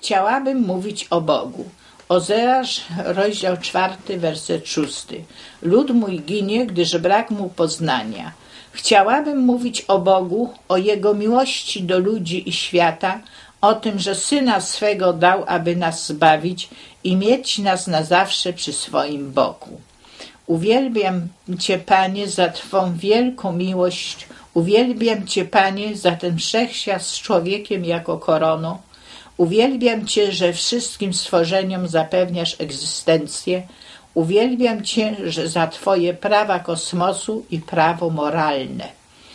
Chciałabym mówić o Bogu. Ozeasz, rozdział 4, werset 6. Lud mój ginie, gdyż brak mu poznania. Chciałabym mówić o Bogu, o Jego miłości do ludzi i świata, o tym, że Syna swego dał, aby nas zbawić i mieć nas na zawsze przy swoim boku. Uwielbiam Cię, Panie, za Twą wielką miłość. Uwielbiam Cię, Panie, za ten wszechświat z człowiekiem jako koroną. Uwielbiam Cię, że wszystkim stworzeniom zapewniasz egzystencję. Uwielbiam Cię, że za Twoje prawa kosmosu i prawo moralne.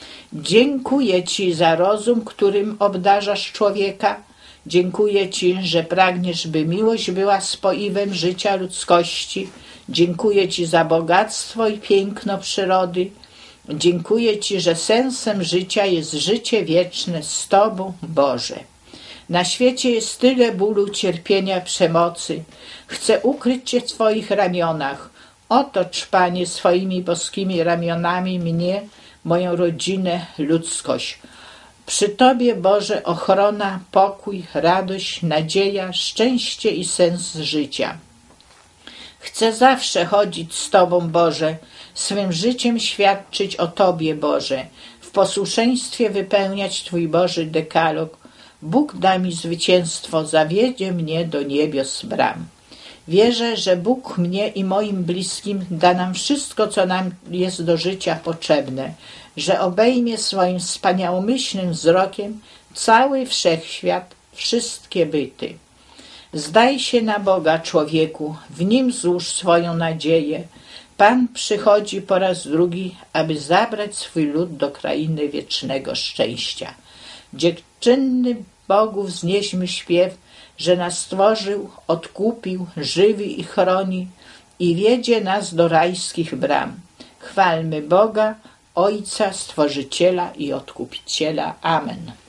Dziękuję Ci za rozum, którym obdarzasz człowieka. Dziękuję Ci, że pragniesz, by miłość była spoiwem życia ludzkości. Dziękuję Ci za bogactwo i piękno przyrody. Dziękuję Ci, że sensem życia jest życie wieczne z Tobą, Boże. Na świecie jest tyle bólu, cierpienia, przemocy. Chcę ukryć Cię w Twoich ramionach. Otocz, Panie, swoimi boskimi ramionami mnie, moją rodzinę, ludzkość. Przy Tobie, Boże, ochrona, pokój, radość, nadzieja, szczęście i sens życia. Chcę zawsze chodzić z Tobą, Boże, swym życiem świadczyć o Tobie, Boże, w posłuszeństwie wypełniać Twój Boży dekalog. Bóg da mi zwycięstwo, zawiedzie mnie do niebios bram. Wierzę, że Bóg mnie i moim bliskim da nam wszystko, co nam jest do życia potrzebne, że obejmie swoim wspaniałomyślnym wzrokiem cały wszechświat, wszystkie byty. Zdaj się na Boga, człowieku, w Nim złóż swoją nadzieję. Pan przychodzi po raz drugi, aby zabrać swój lud do krainy wiecznego szczęścia. Dziękczynny Bogu wznieśmy śpiew, że nas stworzył, odkupił, żywi i chroni i wiedzie nas do rajskich bram. Chwalmy Boga, Ojca, Stworzyciela i Odkupiciela. Amen.